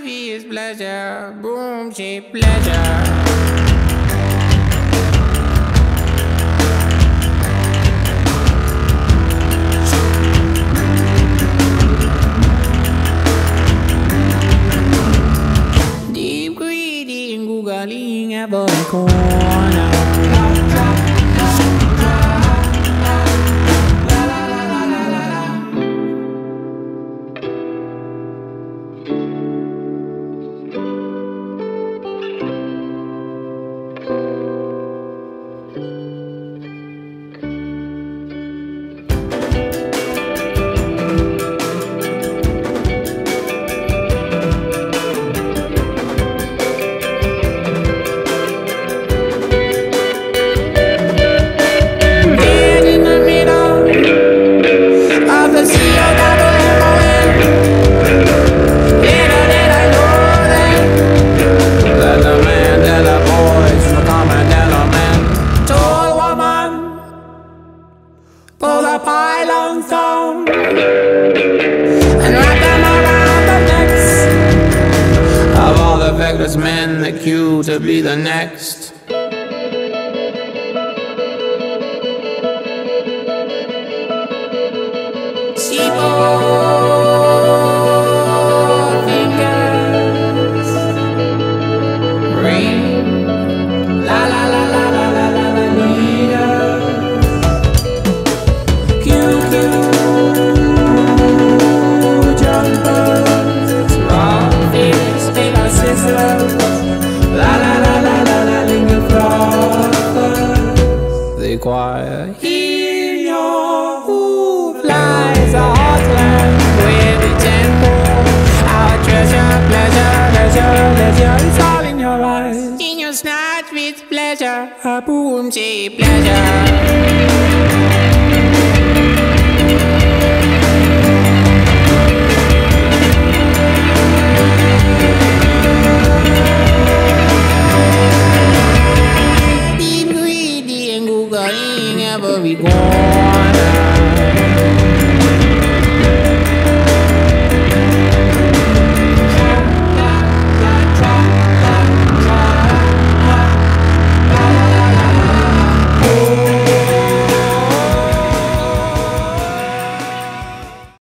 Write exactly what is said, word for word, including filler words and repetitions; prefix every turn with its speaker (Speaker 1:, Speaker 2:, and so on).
Speaker 1: with pleasure, boom, shape pleasure. Deep greedy googling every corner. Pull the pylons down and wrap them around the necks of all the feckless men that queue to be the next. Seaboard fingers ring, la la la la la la la la leader. Choir. In your hoof lies a heartland with the tempo. Our treasure, pleasure, leisure, leisure, it's all in your eyes. In your snatch with pleasure, a boom, shape pleasure.